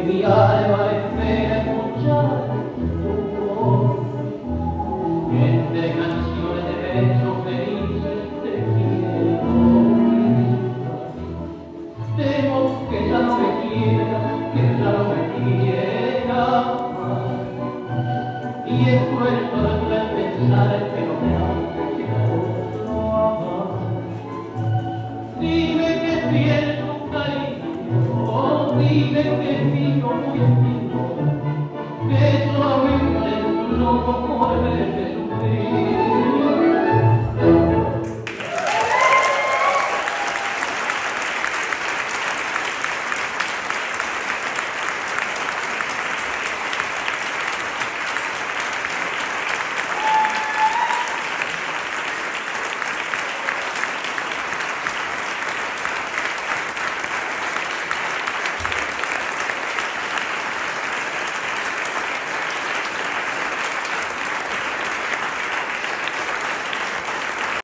mi alma espera escuchar tu voz. Entre canciones de besos felices te quiero gritar. Temo que ya no me quiera, que ya no me quiera más. Y es cruel solo el pensar que no me hace sino amar. Dime que siento un cariño, dime que es mío muy mío, que solamente es loco por verte sufrir.